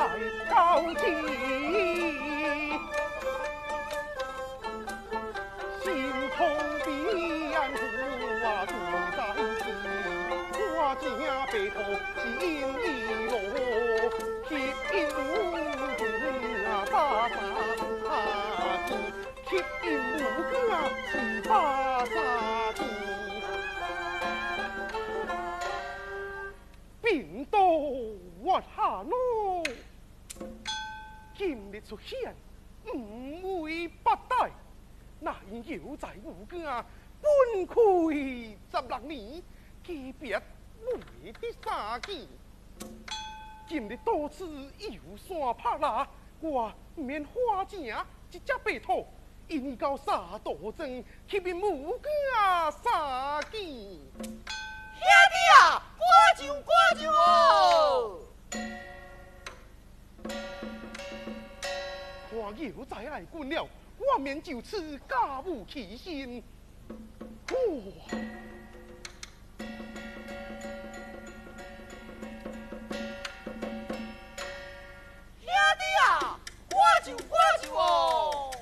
来高低，心痛悲哀我独在心，我家白头心已落，铁印无根啊沙沙地，铁印无根啊七八沙地。病到我下咯，今日出现，五位八代，那有在武家本亏16年，级别为的3件。今日多次游山拍拉，我免花钱一只白兔，因到沙多庄去面武家3件。 兄弟啊，挂酒哦！ 我又再来滚了，我免就此家无其心。哇！ 兄弟啊，挂酒哦！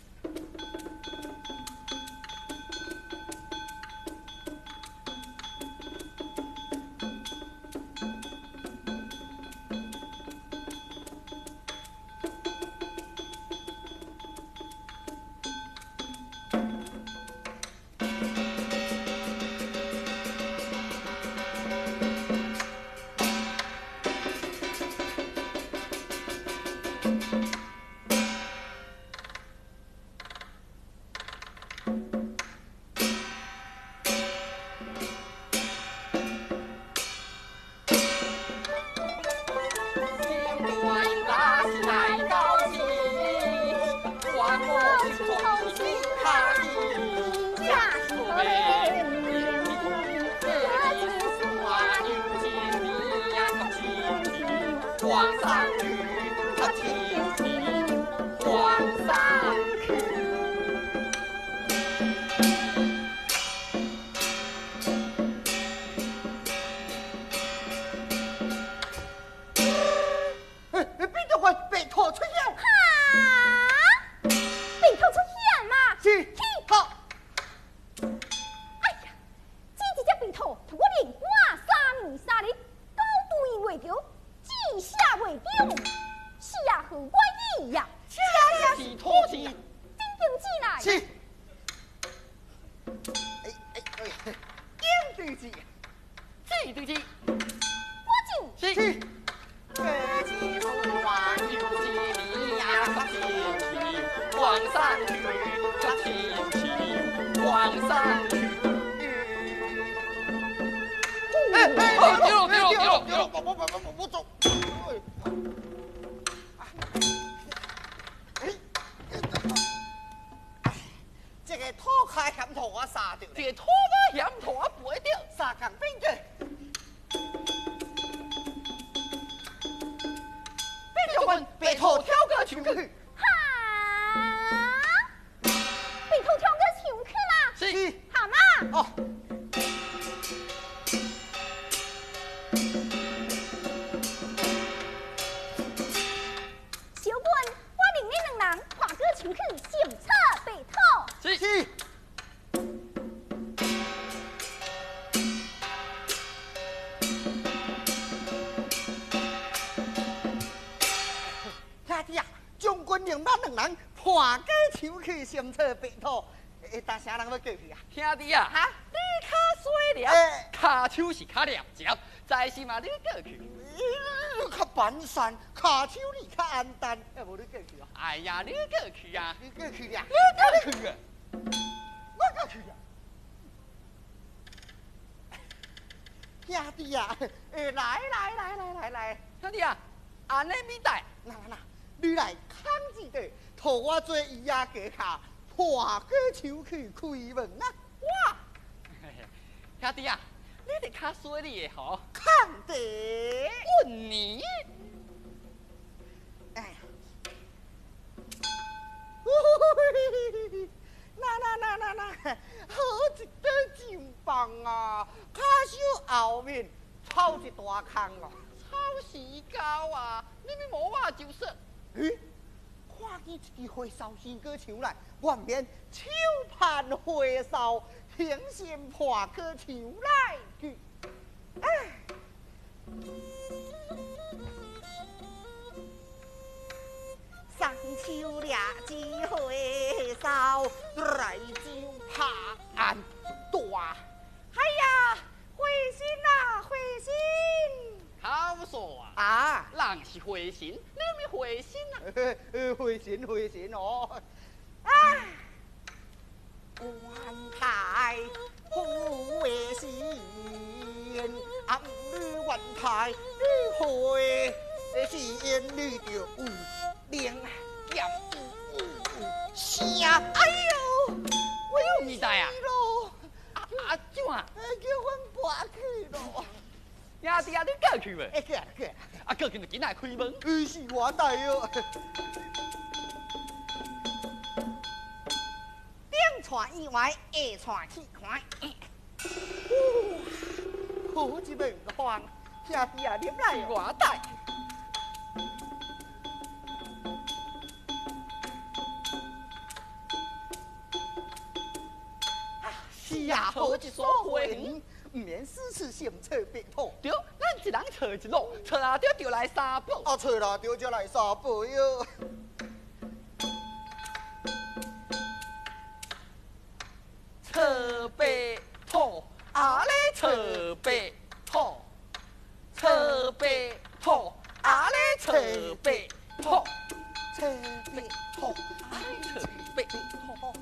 我走。这个土卡险土我杀掉， 这个土卡险土我背掉三更兵的。兵就问白兔跳个上去。 白兔跳个上去啦。 是。 好嘛。 哦。 小官，我令你两人跨过上去，相测白兔。 是。 兄弟啊，将军令咱两人跨过上去，相测白兔。但啥人要过去啊？ 兄弟啊， 哈， 你卡水了，卡手是卡了接，在是嘛你过去。 较板山，卡手你较安淡，无你过去啊？ 哎呀，你过去啊！ 你过去啊？ 你过去啊！ 我过去啊！兄弟啊，来， 兄弟啊，安尼咪带， 那，你来扛一个，托我做伊仔家卡，破过手去开门啊！ 哇！兄弟啊，你哋卡水你的吼， 扛得稳你。 哎呀，那，好一张真棒啊！卡手后面抄一大坑哦。 时高啊，你咪无话就说。 咦，看见一个回烧新歌唱来，外面手盘回烧，形线破歌唱来去。上秋俩几回烧，来就怕俺大。哎呀，回心呐，回心！ 好说啊， 啊， 人是回心，你咪回心啊？ 回心回心哦！啊，官太不为心，暗女官太你回心，你就有灵验声。哎呦，我有你知啊咯， 啊，怎啊？ 叫阮拔去咯。 兄弟啊，你过去未？ 过来过来， 啊，过去就进来开门。 是我带哦。顶传意外，下传气看。好一门房，兄弟啊，入来哦。 我带。 是啊，好一所魂，唔免私事相扯别妥。 对，咱一人找一路，找啊着就来三宝。 啊，找啦，就就来三杯哟。 扯白兔，啊咧扯白兔，扯白兔，啊咧扯白兔， 扯白兔， 啊咧扯白兔。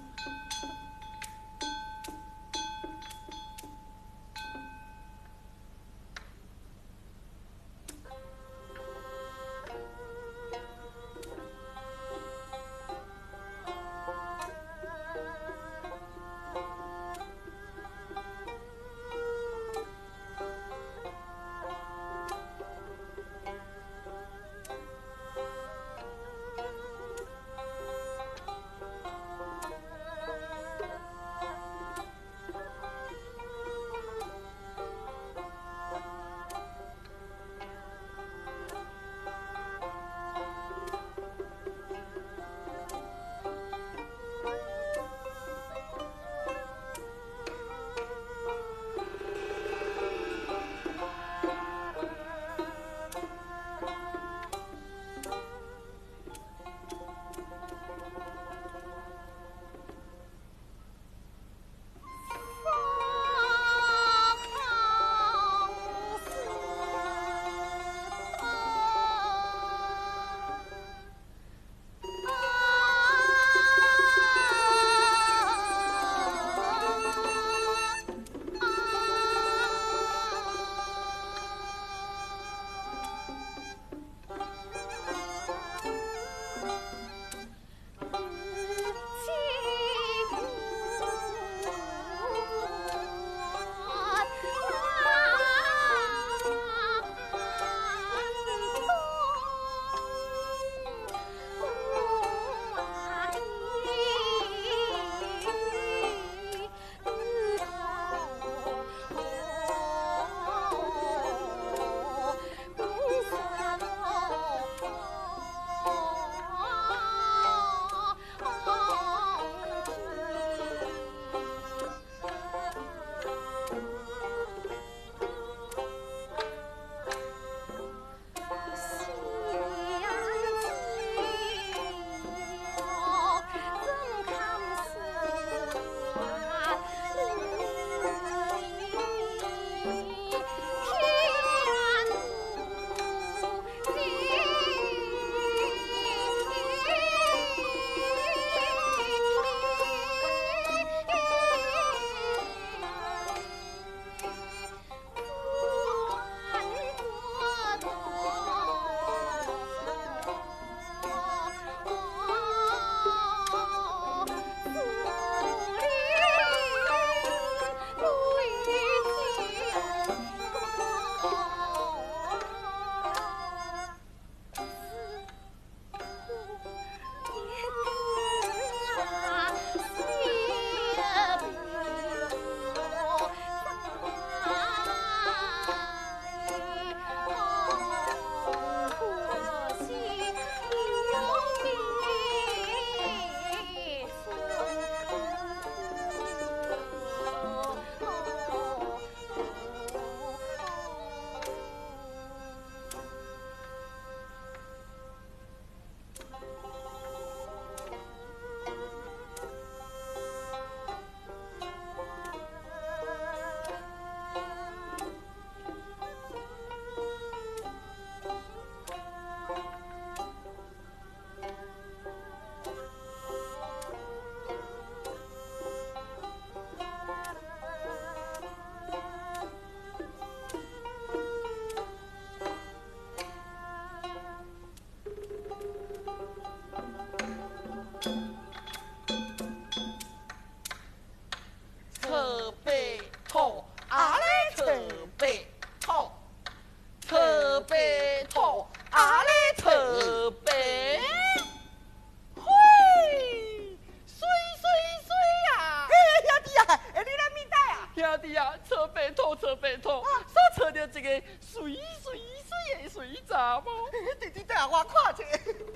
查某。 弟弟带我看者。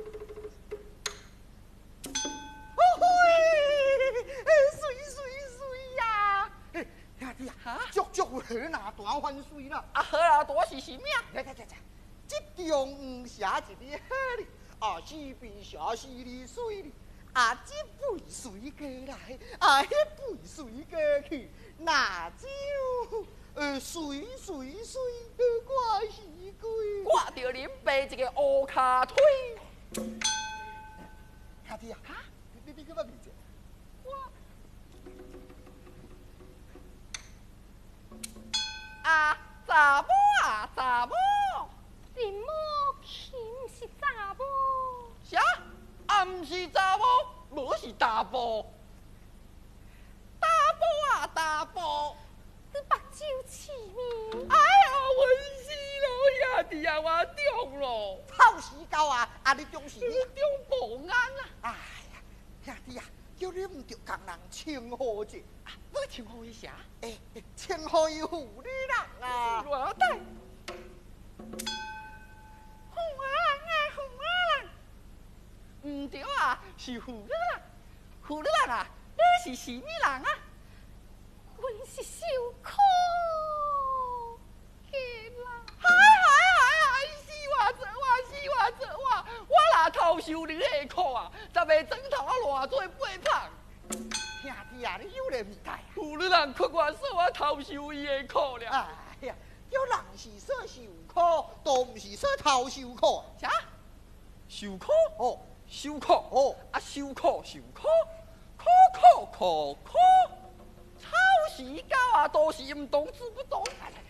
哦嘿，水呀！兄弟啊，足足河那大番水啦！ 啊，好啦，大是什么？ 来，这中唔写一个好哩，啊，西边写是哩水哩，啊，这杯水过来，啊，迄杯水过去，那就水挂是归。 我着恁爸一个乌骹腿。 兄弟啊，你去乜名字？ 啊，查某啊，查某。 林某岂唔是查某？ 啥？啊，毋是查某，无是大埔。大埔啊，大埔。 你目睭痴迷。 哎呦，阮死咯，兄弟啊，我中咯。 臭死狗啊！啊，你中是你中保安啊？ 哎呀，兄弟啊，叫你唔着共人称呼者， 要称呼伊啥？ 称呼伊妇女人啊。 偌歹。 红啊人啊，红啊人。 唔对啊，是妇女人。妇女人啊，你是什么人啊？ 阮是受苦的人。 死我若偷受你的苦啊，十个枕头啊换做八捧。 兄弟啊，你有咧唔该啊？ 妇女人屈我说我偷受伊的苦了。 哎呀，叫人是说受苦，都唔是说偷受苦。 啥？受苦？ 哦， 受苦？ 哦， 啊，受苦，苦，草时狗啊，都是唔懂知不懂。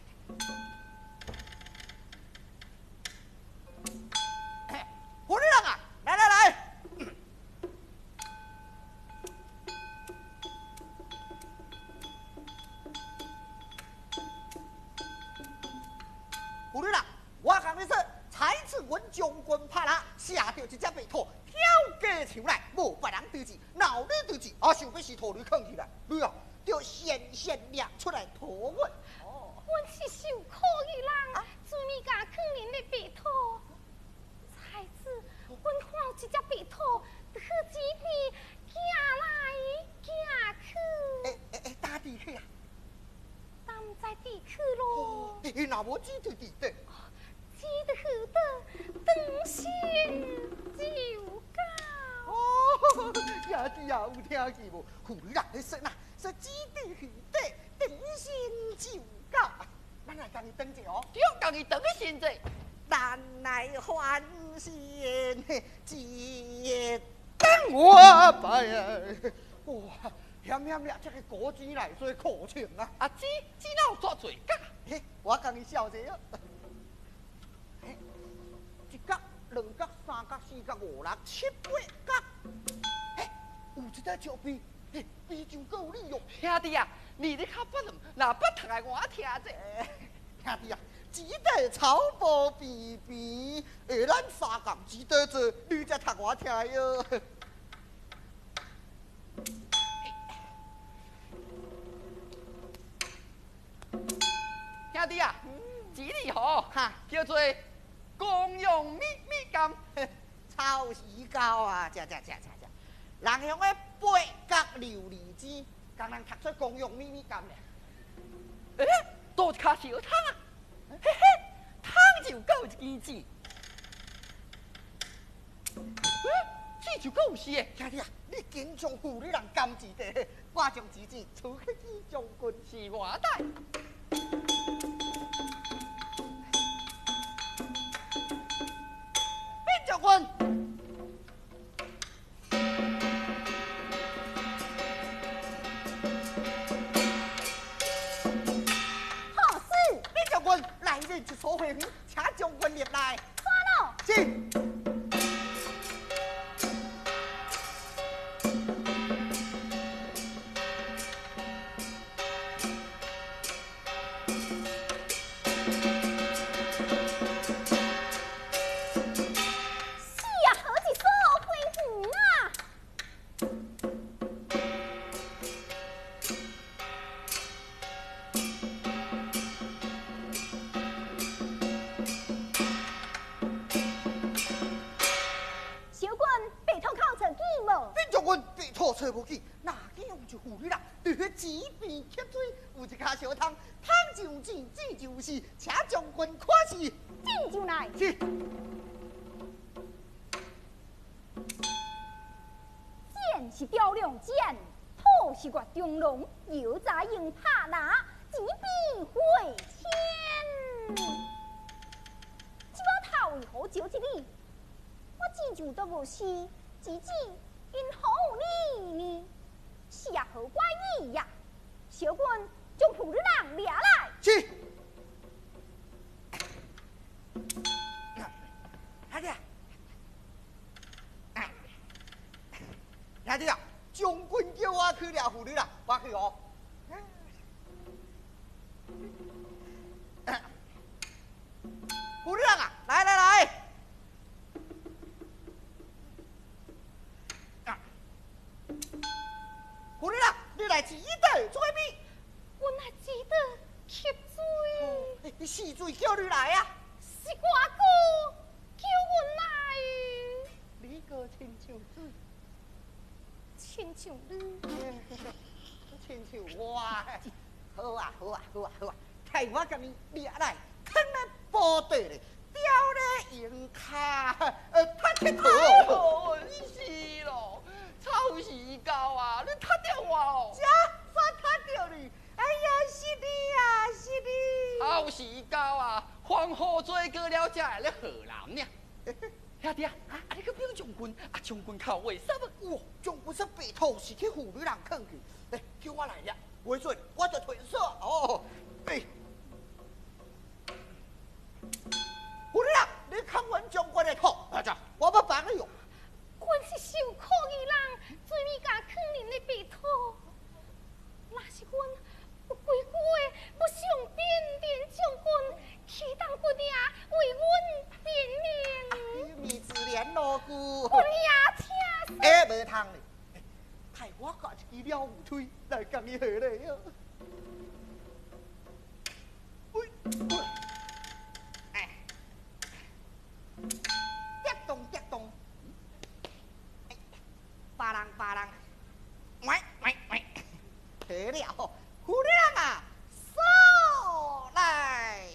妇女人啊，来。妇女人，我讲你说，才次阮将军拍啦，下着一只白兔跳过墙来，无别人对峙，闹你对峙，啊，想要是兔女扛起来，你啊，就先掠出来讨阮。 阮是受苦的人，做物甲可怜的白兔。才子，阮看有一只白兔，去几边行来行去。 打地去啊！ 但唔知地去咯。 若无指就地底。 知得去倒，当心就到。 哦，兄弟啊，有听见无？妇女人咧说呐，说指地去底，当心就到。咱来共伊等者哦。 对，共伊等个现在。 咱来欢喜一等我拜啊！哇，险了，这个果子来做苦情啊！ 啊，只哪有遮侪角？ 嘿，我共伊笑者哦。一角、两角、三角、四角、五六、七八角。有一块石碑，碑上阁有你哟。 兄弟啊，你咧较捌了，若捌读来我听者。 兄弟啊，只得草坡边边，咱三共只得做，你才读我听哟。 兄弟啊，一字吼，叫做公用秘甘， 臭死狗啊！人用个八角琉璃枝，共人读出公用秘甘咧。 多一卡小汤啊！嘿，汤就够一支子。这就够是诶！ 兄弟啊，你紧将妇女人甘字地，我将纸子出去见将军。 是我带。 边将军。来人一所会，请将军入来。 穿咯。 是。 找无见，哪见有一妇女人伫迄池边吸水，有一卡小汤，汤就钱，钱就是，请将军看是。 进就来。 是。 剑是雕梁剑，土是月中龙，又在用拍拿，几笔回天。这把头为何招一你？我只就都无事，只因何你呢？是啊，何怪你呀？小官将妇女人抓来。 是。兄弟，兄弟啊，将军叫我去抓妇女人，我去哦。妇女人啊，来来来！妇女人，你来几袋做咩？ 我来记得吸水。 你死水叫你来啊！ 是我哥叫我来。 你个亲像水， 亲像你， 亲像我。好啊好啊好啊好啊！替我甲你抓来，放咧部队咧，吊咧营卡，拍铁头。 哦，你是咯，臭死狗啊！你踢掉我哦！ 啥？啥踢掉你？哎呀，是你啊，是你！ 臭死狗啊！黄河追过了，才会咧河南呢。兄弟啊，你去表将军，将军靠为什么？ 哇，将军说白土是去妇女人坑去，叫我来呀！袂准，我就退缩哦。妇女人，你坑完将军的土，我要帮你用。 阮是受苦的人，最咪甲坑恁的白土。若是阮有几句话不想变电将军，岂当不定为阮点名？ 米芝莲锣鼓， 阮也听说。 袂通哩，替我夹一支了有推来共伊下来啊！喂，跌动跌动，别人，喂，下了，妇女人啊，手来。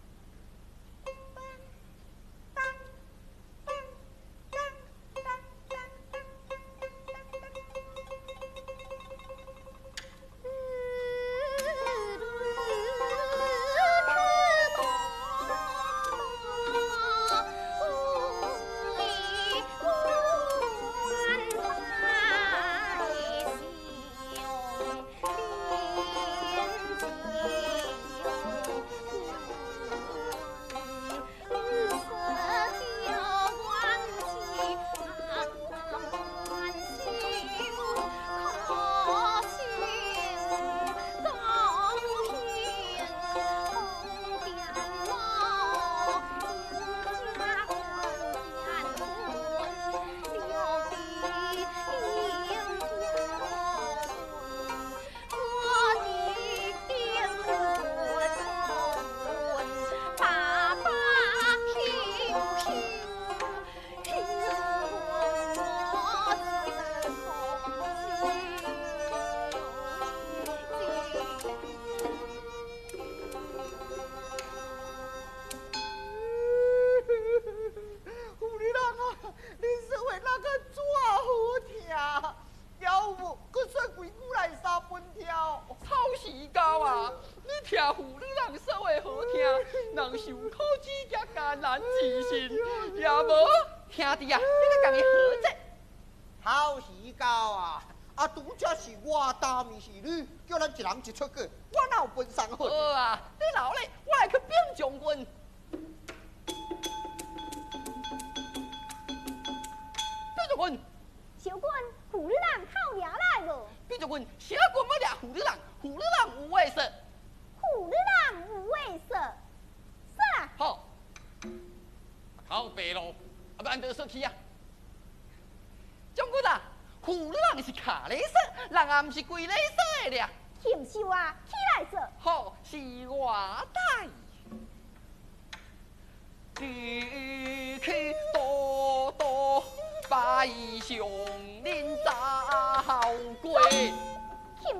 兄弟啊，你甲共伊何者？ 好时狗啊！拄则是我担面是你，叫咱一人一出过，我哪有分上好？ 好啊，你老咧，我来去变将军。变将军， 小官妇女人靠抓来无？ 变将军，小官要抓妇女人，妇女人有话说。 妇女人有话说，说啦。 好，靠白路。不然就说去啊！将军啊，妇女人是卡咧说，人也毋是规咧说的俩。 禽兽啊，起来说。 好，是我带。你去多多拜上恁早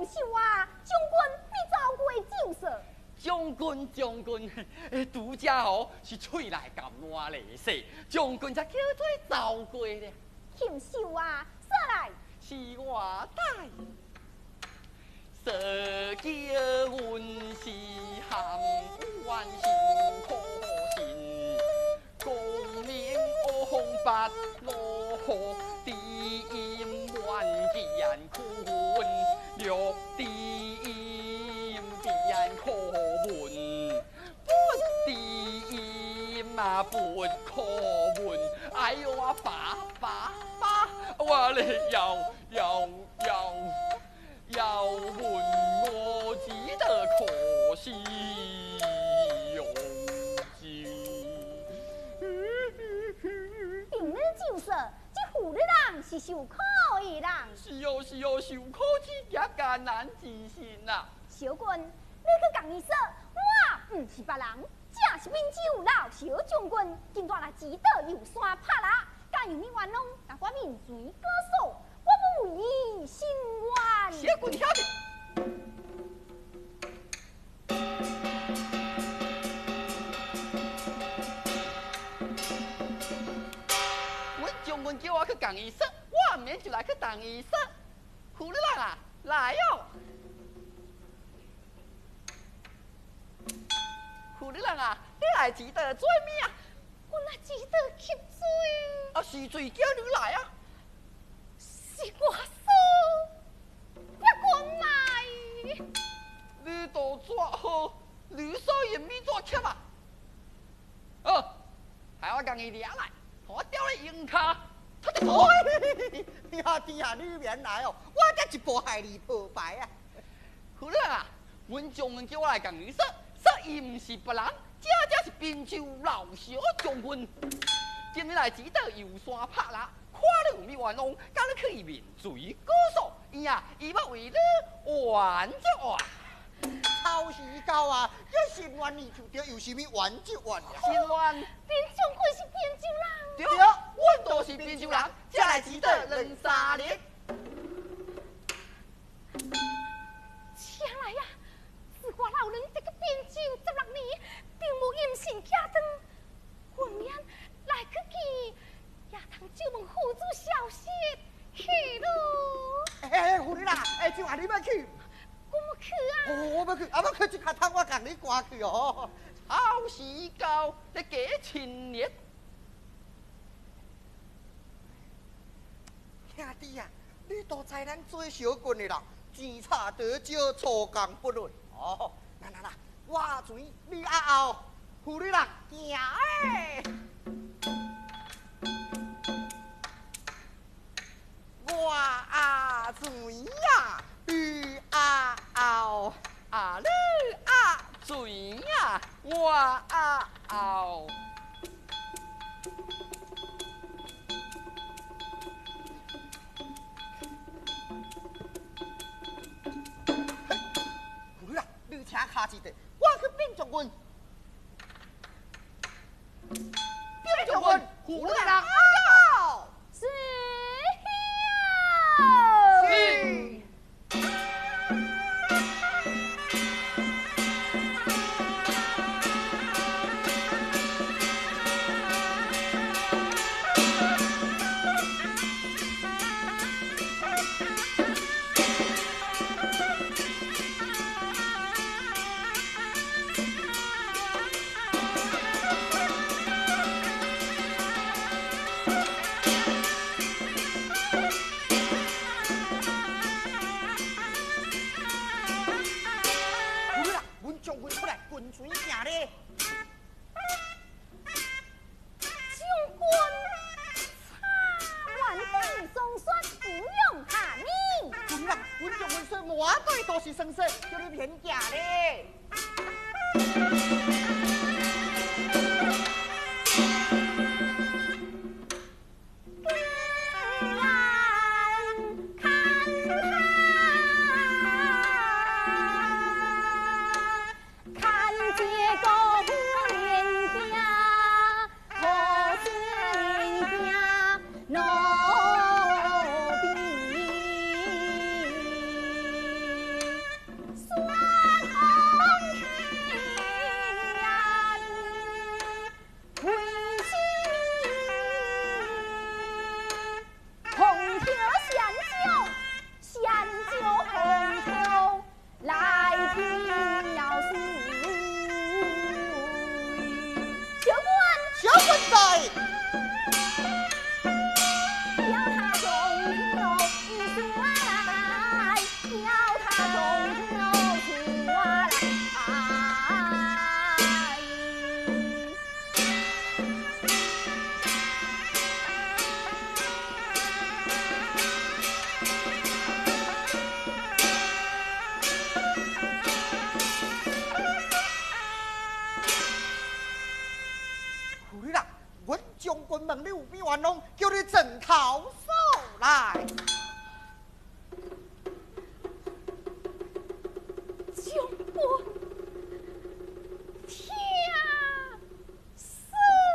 秀啊，将军你走过酒色。 将军，拄家伙是喙来甘烂嚟势，将军才叫做走过咧。 禽秀啊，说来。 是我带，色叫阮是含冤心可信，功名红白我何地冤见困，略地变可闻，不地不可闻，哎呦啊爸，我嘞要问我记得可惜有情。 定了酒色，这妇女人是受苦的人。 是哦，受苦之也艰难之心呐。 小军，你去共伊说，我不是别人，这是闽州老小将军，今仔来指导游山拍啦，假如你冤枉，那我面罪哥诉，我不为伊伸冤。 小军晓得。阮将军叫我去共伊说，我唔免就来去同伊说。妇女人啊，来哦！妇女人啊，你来指导做咩啊？ 我来指导吸水。 啊，是水叫你来啊！ 是我说，别讲来。 你都做好，你所用咪做吸啊？害我共伊抓来，我吊你硬卡，他就走。 兄弟啊，你免来哦，我这一步害你破败啊！ 妇女人啊，阮将军叫我来共伊说，说伊唔是别人，这是滨州老小将军。今日来指导游山拍啦，看你有咩冤枉，今日可以面罪告诉伊啊，伊要为你冤就冤。 臭死狗啊！这新冤你就对，有啥物冤就冤啊？ 新冤， 恁将军是滨州人。 对，阮都是滨州人，才来指导两三年。 请来呀！自我老人这个滨州16年，并无阴性家长，混面来去见，也通借问父子消息去咯。 妇女啦，就话你要去。 我要去啊！ 我要去，要去这下汤我共你赶去哦。 好时到，你几千年？ 兄弟啊，你都知咱做小军的人，钱差得少，粗工不论。哦，那，我随你后，妇女人行诶。我随呀，你后， 你水呀，我后。 妇女人，你请卡一地，我去变将军。变将军，妇女人到。 是是。我对都是生色，叫你免假咧。 将军问你有咩冤枉，叫你正头说来。 将军，天师。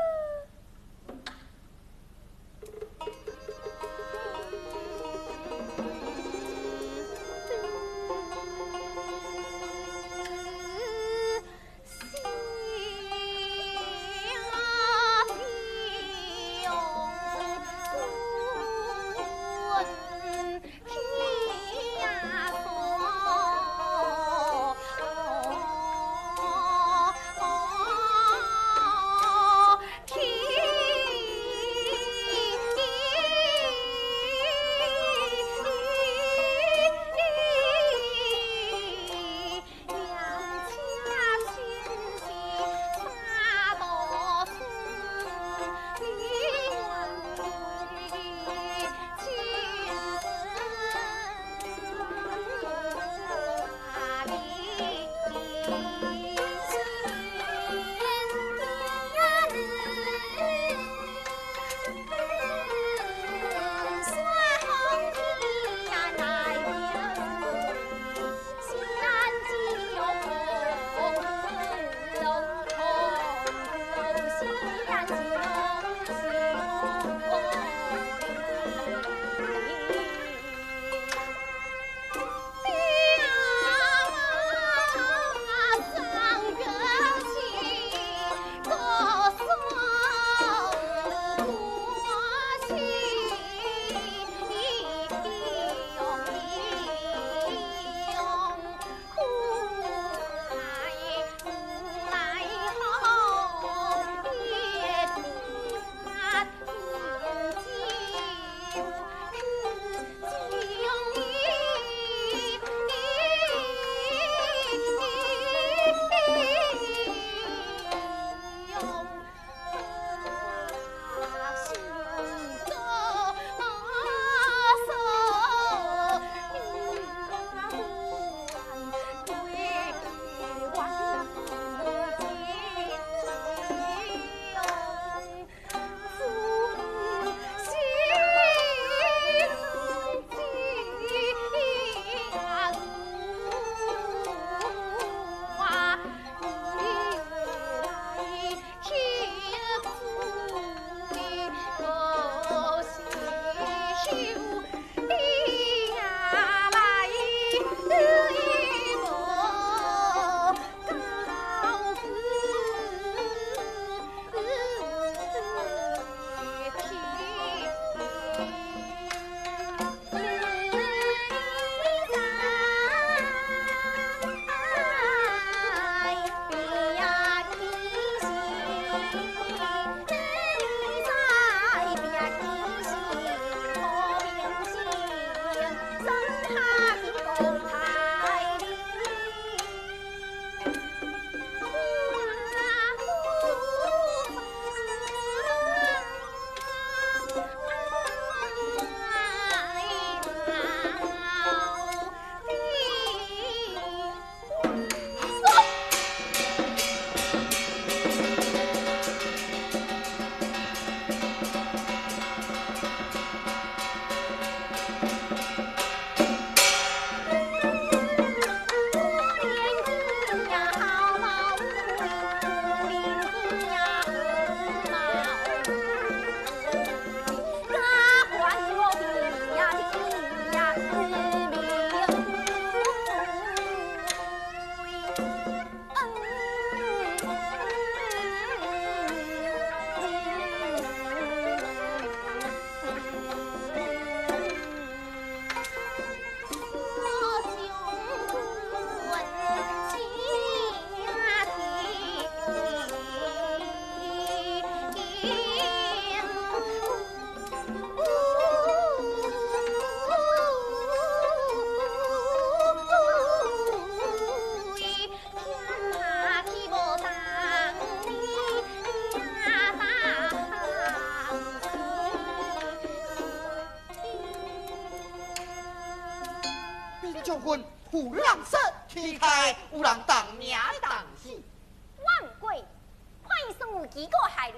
将军虎狼色，天开有人当命当死。 万贵，潘生有几个害你，该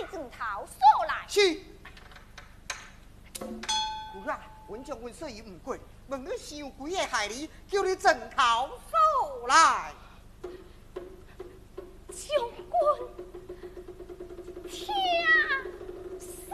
正头所来。 是。夫人，阮将阮说伊唔过，问你伤几个害你，叫你正头所来。 将军，听是。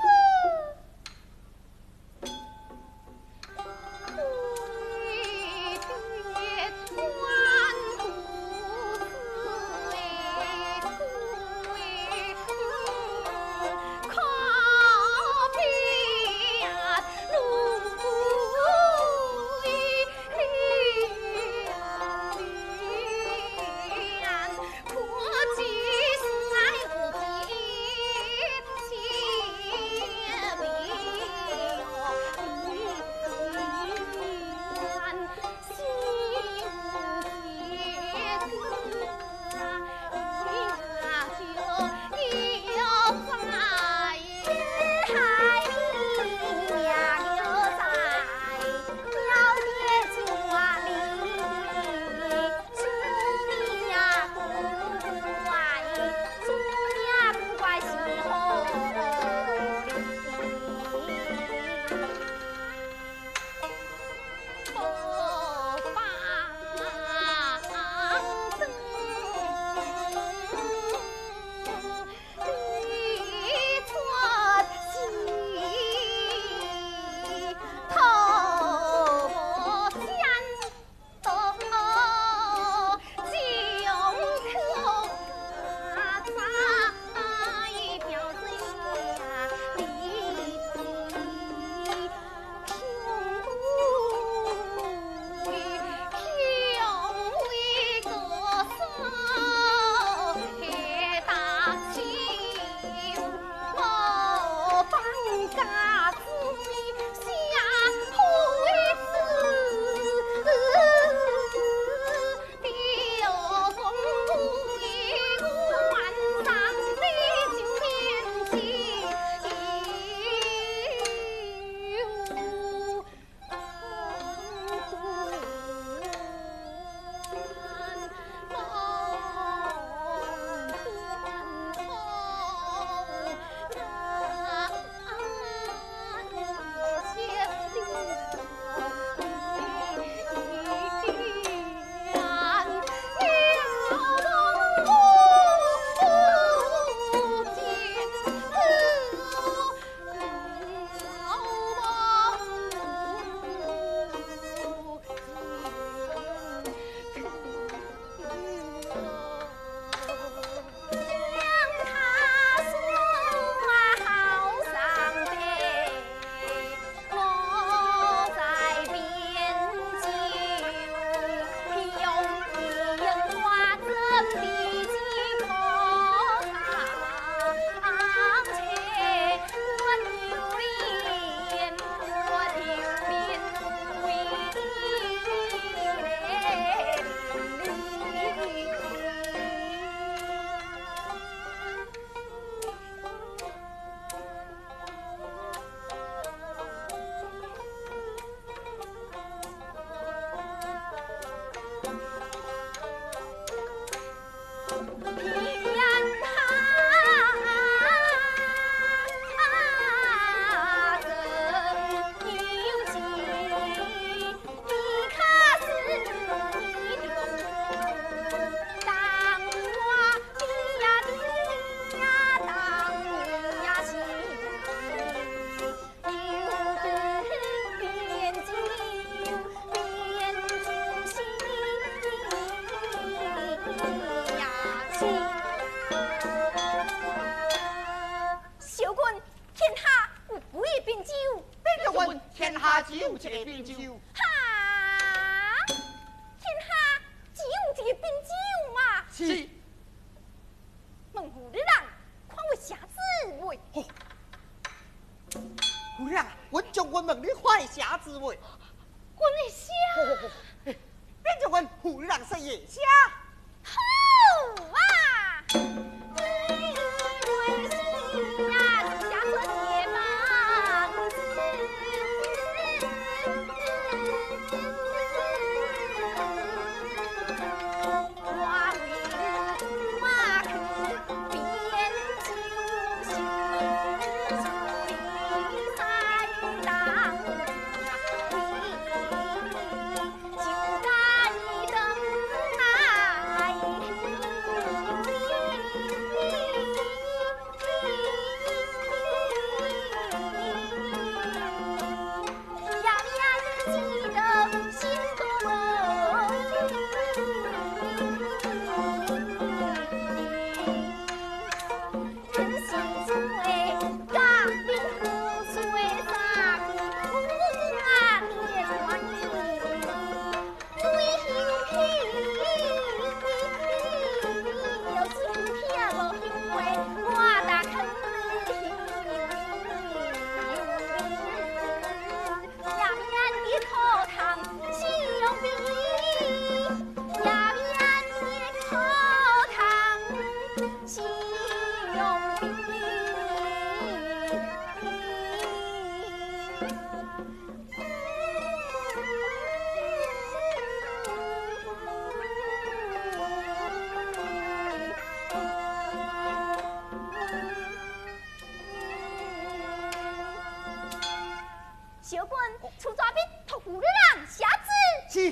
小本出抓兵，托古女郎下旨。 是。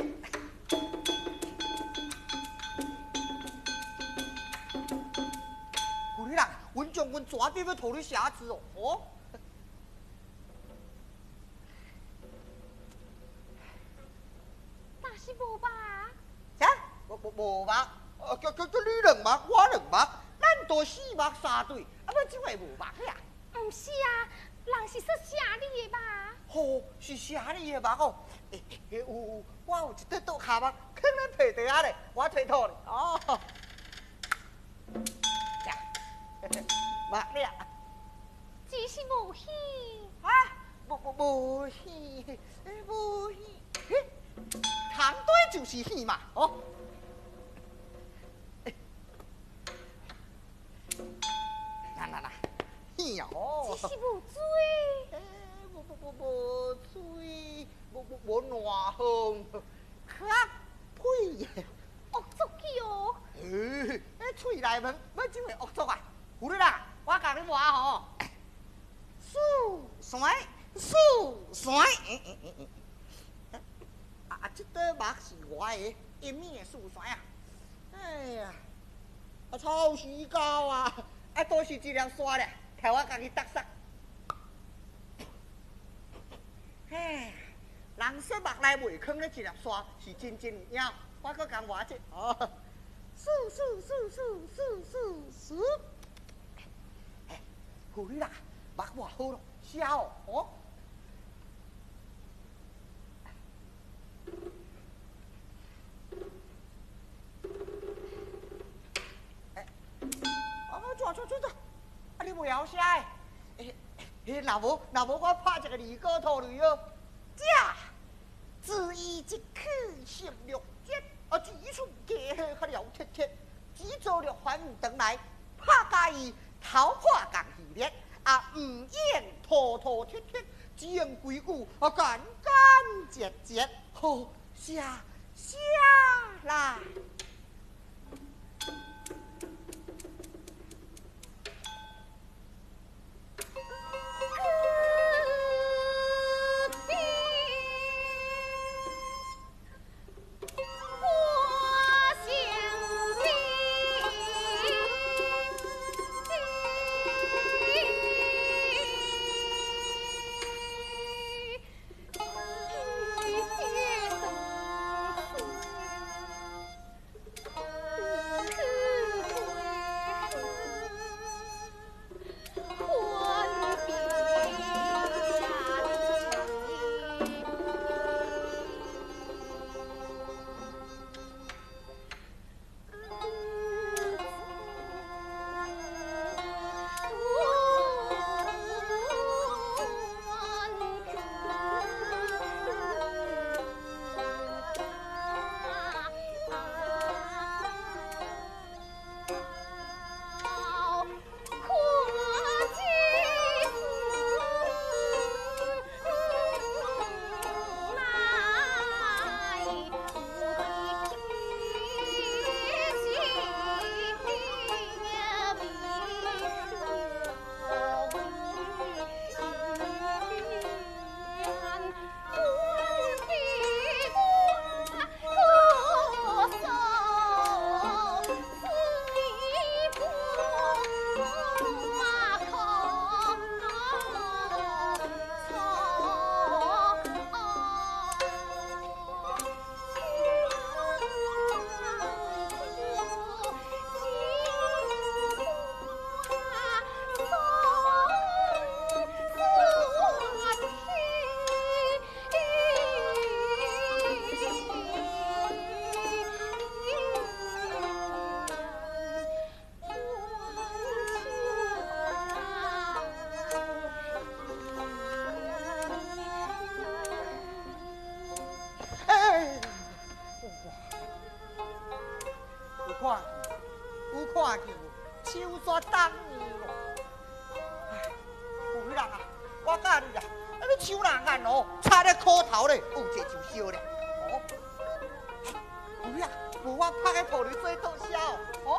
古女郎，阮将阮抓兵要托你下旨哦。哦。 那是无吧？ 啥？无目，叫你两目，我两目，咱都四目三对，啊，要怎会无目呀？ 唔是啊，人是说写你的吧？ 哦，是写你的目哦。我有一对倒下目，放咧皮地下咧，我推脱咧。哦。目了。 只是无戏。 啊，无戏，无戏。唐堆就是戏嘛，哦。那，戏哦。 只是无水。 无水，无暖风，较屁。 恶作剧哦。 喙内门要怎会恶作啊？有你啦，我甲你话吼，树山，这块目是我的，阴面的树山啊。哎呀，臭死狗啊！都是一粒沙咧，替我家己搭塞。嘿，人说目内袂囥咧一粒沙是真影，我搁讲话者哦。数，有你啦，目偌好咯，写哦，哦。做，啊你袂晓写诶？若无我拍一个二哥头你哦。 这只以一曲心六节， 只出家较了贴贴，只做了还回来，拍甲伊头破共戏烈，唔演拖拖贴贴，只用规矩干结结，好写啦。 哦，差点磕头咧，有这就烧了。哦，有啦，无我拍个抱你做倒销。哦。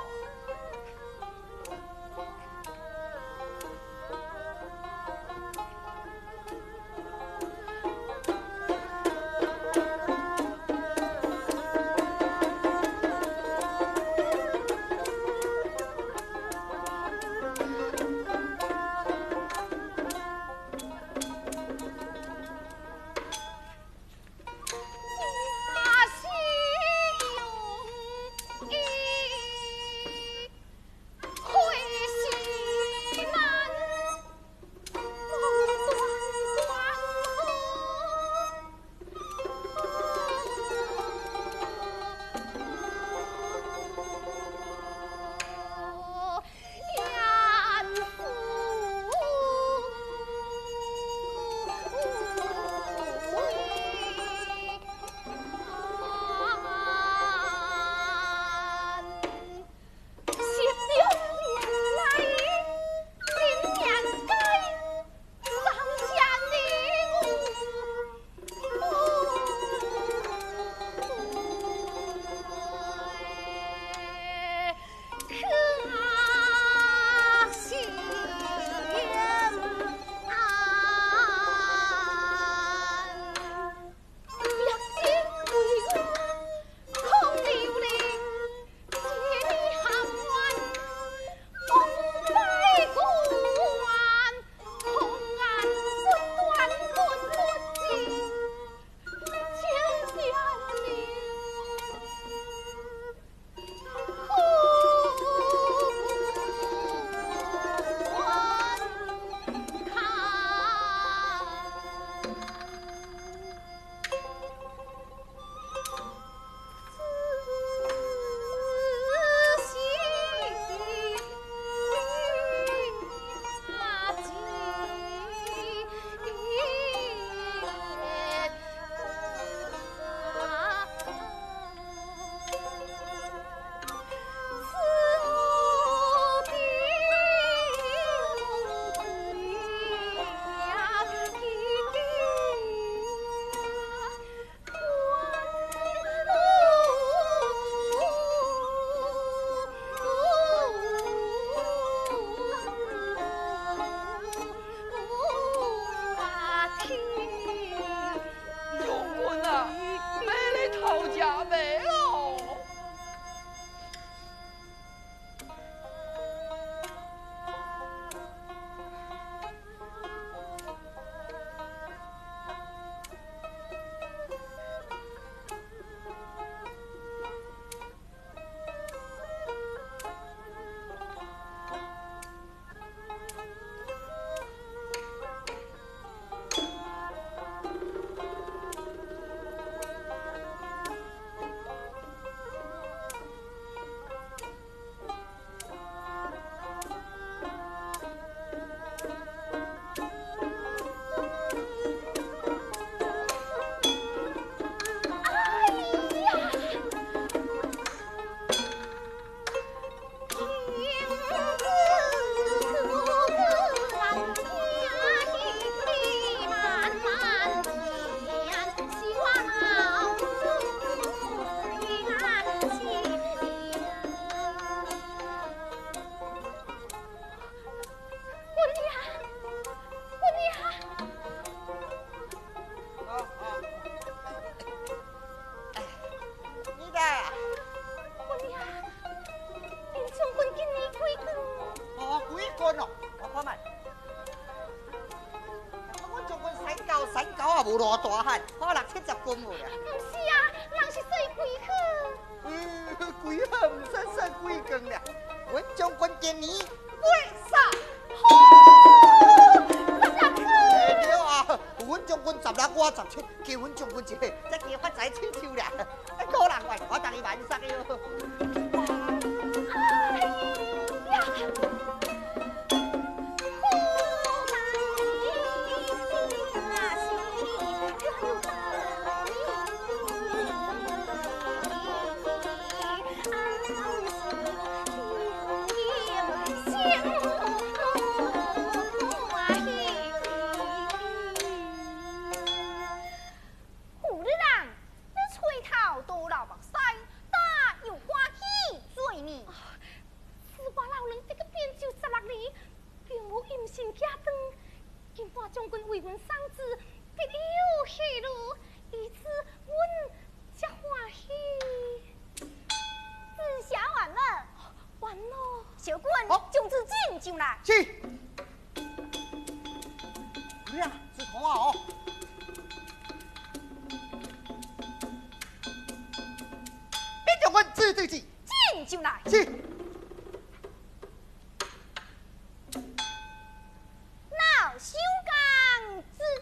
无偌大汉，可能70斤有啦。 不是啊，人是说几盒？ 几盒唔使说几斤啦。阮将军今年对啊，阮将军16，我17，叫阮将军一个，再叫发财吹秋啦。可能我等伊万杀哟。 阮嫂子必有喜乐，因此阮才欢喜。 紫霞完了， 完了， 小官将之进上来。 去。你啊，是同啊哦。别将阮指对子。 进上来。 去。 老修刚子，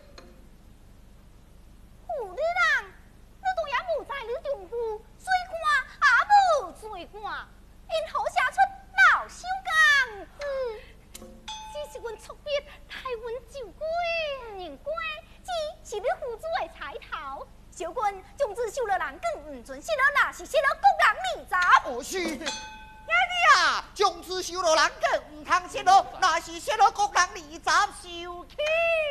胡日郎，你都也无在你丈夫最官也无最官，因何写出老修刚子？ 这是阮错别台湾酒鬼人鬼，这是你夫子的彩头。 小官将之收了人更唔准泄了，那是泄了国人利杂。 哦是。兄弟啊，将之收了人更唔通泄露，那是泄露国人利杂受气。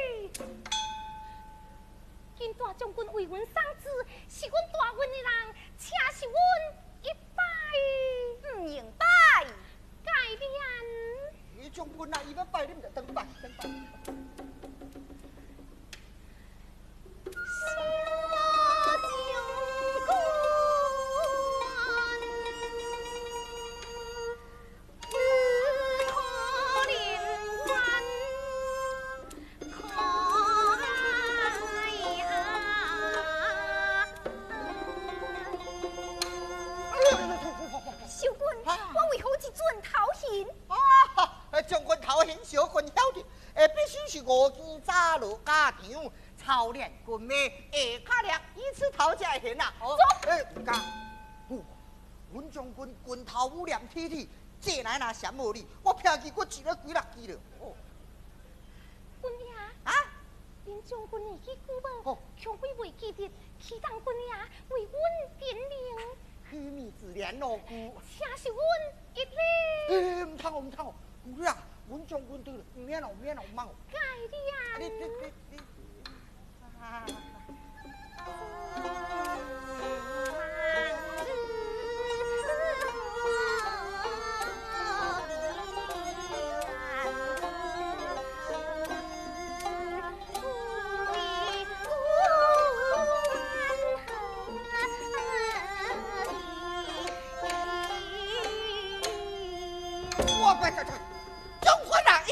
今大将军为阮丧子，是阮大阮的人，请是阮一拜。 唔明白。 改良。 你将军啊，伊要拜你，就等拜。将军头衔小军晓得，必须是5更早落家场，操练军马，下脚力，以此头才会行啊！走，唔敢。阮将军拳头武亮体体，这来若闪无你，我偏去我治了几6支了。 军爷啊！ 恁将军年纪久无，恐会袂记得，期待军爷为阮点名。 虚名自然咯，姑。 请是阮一礼。 唔通哦，姑啊！阮将军对了，唔免哦，忙哦。 改良。 你。我快快！将军啊，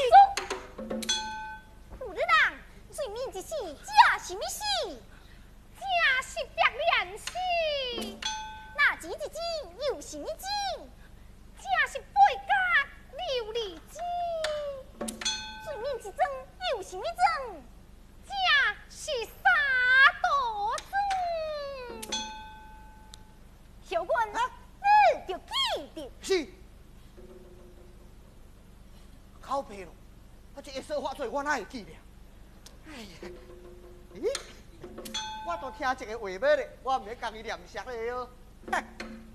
胡日郎，罪名之死，假是咩死？ 假是白脸死。 那钱一钱又是咩钱？ 假是背家琉璃金。 罪名之证又是咩证？ 假是沙多证。 小官，你就记得。 是。靠背咯，我这一说话做，我哪会记了？哎呀，咦，我都听一个话尾咧，我唔免讲伊念熟的哟。白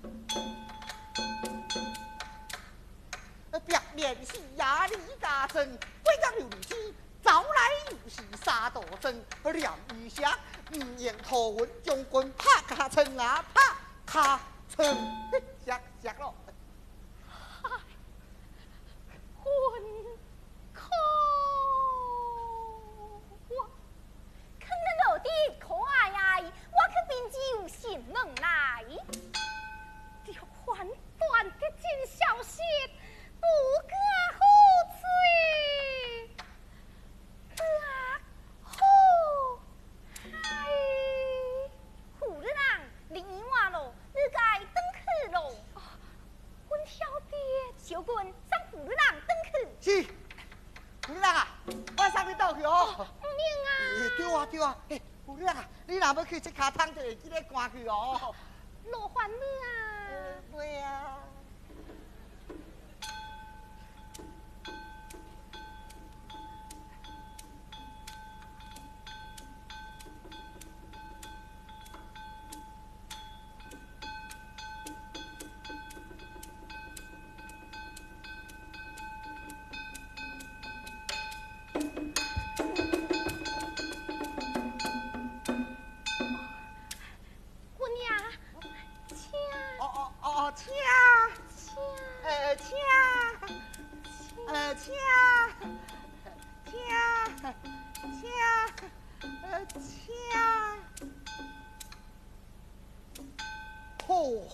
面是压力加增，为了琉璃机，早来又是沙多针，念伊熟，唔用土文将军拍卡称啊，拍卡称，熟咯。 魂可我看得老弟可爱爱，我去宾酒心门来。 这还断的真消息，不敢好吹，啊好嗨！ 胡日郎，你已晚咯，你该登去咯。 阮晓得， 小官送胡日郎登去。 是，胡日郎啊，我送你倒去哦。 唔免啊。 对啊，胡日郎啊，你若要去这卡汤，就会记得赶去哦。 劳烦你啊。 对啊。 军爷，请。 请。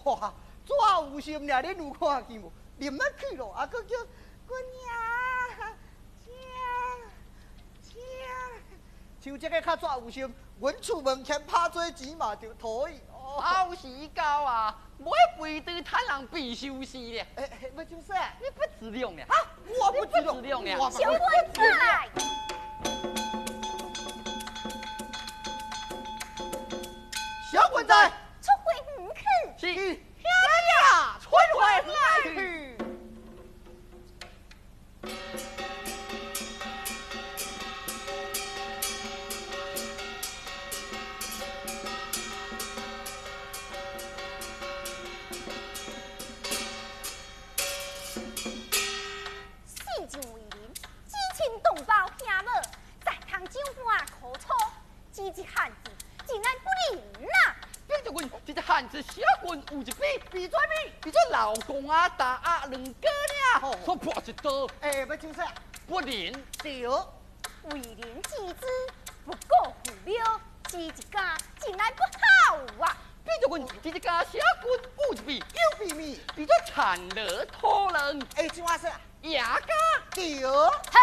哇，抓有心俩，恁有看见无？啉啊去咯，啊，佫叫姑娘，请，像这个较抓有心，阮出门前拍做钱嘛，就可以。 好时到啊，买肥猪贪人必修死咧。 要就是， 你不自量咧？ 啊，我不知道， 自量咧。 小棍子来， 小棍仔， 出回唔去。 是， 兄呀，春回来去。 四境为邻，知情同胞兄妹，在堂酒馆苦楚，只一汉子竟然不灵呐！ 变做阮这只汉子小棍有一比，比做比，比做老公啊、大啊两个呢，所破一刀， 要就是， 不灵。 对， 为人之子，不过父母，只一家竟然不好啊！ 变做阮这只家小棍有一比， 有秘密， 比做产了拖人， 怎话说？ 牙家。 对， 哼！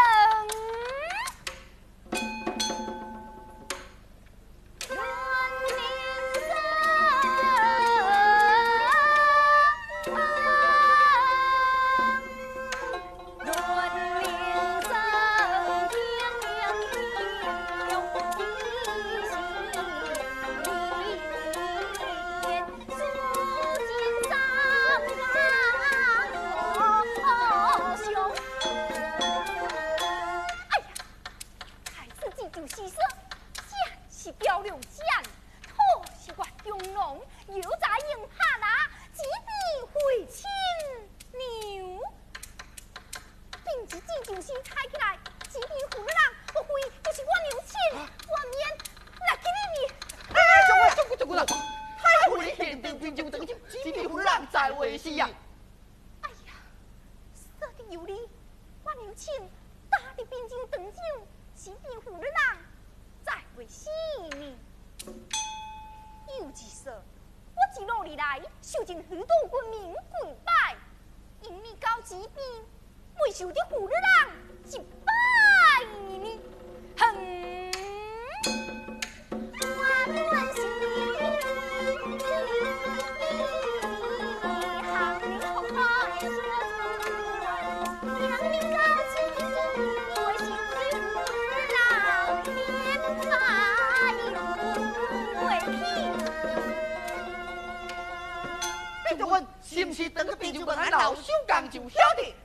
是不是等个变就问俺老手工就晓得？